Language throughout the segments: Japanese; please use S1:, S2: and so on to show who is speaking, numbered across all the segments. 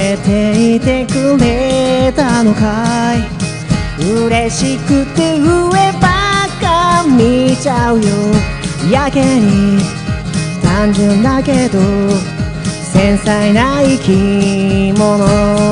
S1: めていてくれたのかい。嬉しくて上ばっか見ちゃうよ。やけに単純だけど繊細な生き物。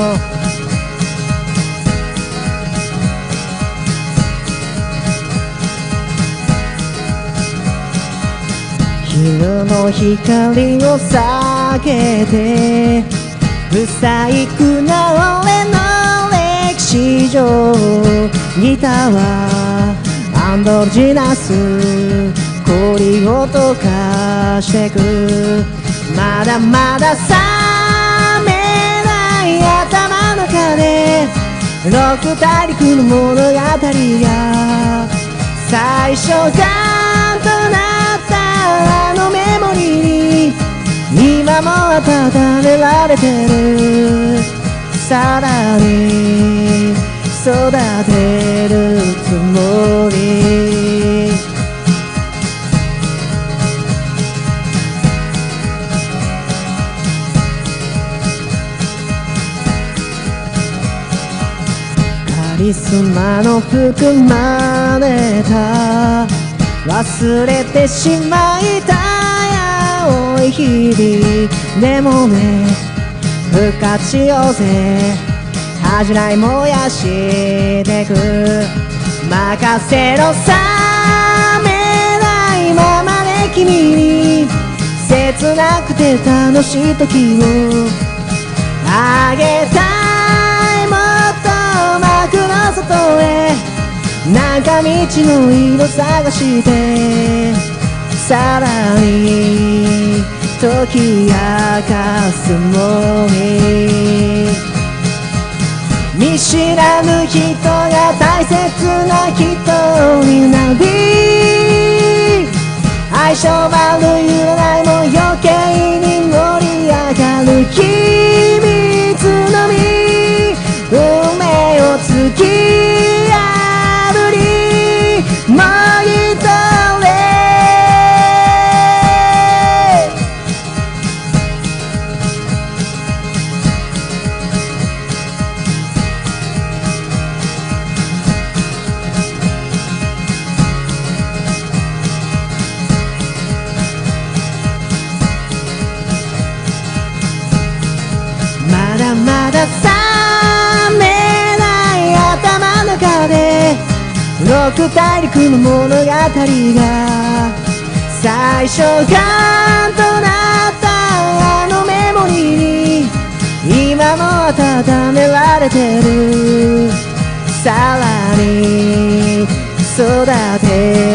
S1: 昼の光を避けて不細工な俺の歴史上、ギターはアンドロジナスコリを溶かしてく。まだまだ冷めない頭の中で六大陸の物語が最初がとなったあのメモリーに今も温められてる。さらに育てるつもり。カリスマの服真似た忘れてしまいたい青い日々。でもね復活しようぜ。恥じない燃やしてく。任せろ冷めないままで君に切なくて楽しい時をあげたい。もっと幕の外へ中道の色探してさらに解き明かすもり。見知らぬ人が大切な人になり相性悪い占いも余計に盛り上がる秘密の実運命を突き破りもぎ取れ。まだまだ冷めない頭の中で六大陸の物語が最初がとなったあのメモリーに今も温められてる。さらに育て